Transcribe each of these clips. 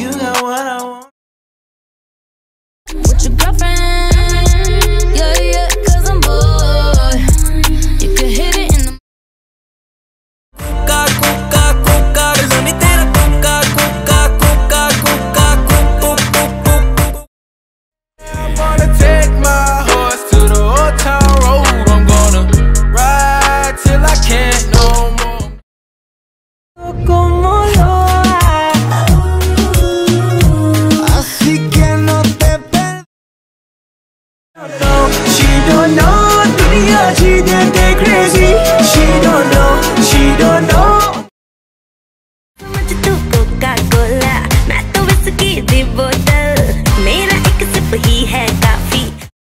You got what I want. With your girlfriend, yeah, yeah, 'cause I'm bored. You can hit it in the Cuca, cuca, cuca, sonitera, cuca, cuca, cuca, cuca, cuca. I'm gonna take my horse to the old town road. I'm gonna ride till I can't no more. Como lo así que no te pierdas. She don't know, dunia, she did get crazy. She don't know, she don't know. समझ तू Coca Cola, मैं तो whisky दी बोतल, मेरा एक SIP ही है काफी।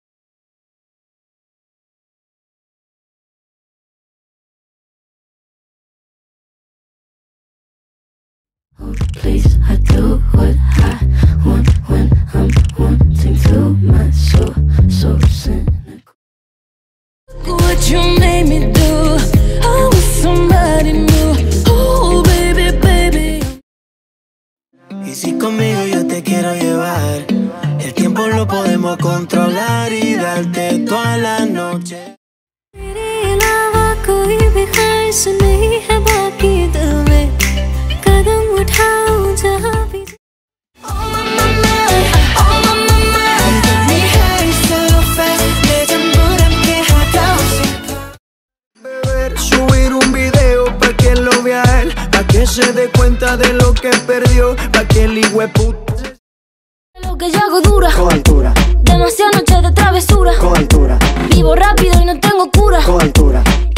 Oh, please, I do what I want when I'm wanting to. My soul, so cynical. Look what you made me do. I was somebody new. Oh, baby, baby. Y si conmigo yo te quiero llevar, el tiempo lo podemos controlar y darte toda la noche. तेरे अलावा कोई भी ख्वाहिश नहीं है बाकी दिल में, कदम उठाऊं जहाँ भी। Oh my mama, oh my mama, 네 high so fast, 내 전부를 함께 하고 싶어. Subir un video pa' que lo vea él, pa' que se dé cuenta de lo que perdió, pa' que el hijueputa. Lo que yo hago dura, Coaltura, demasiadas noches de travesura, coaltura, vivo rápido y no tengo cura. coaltura.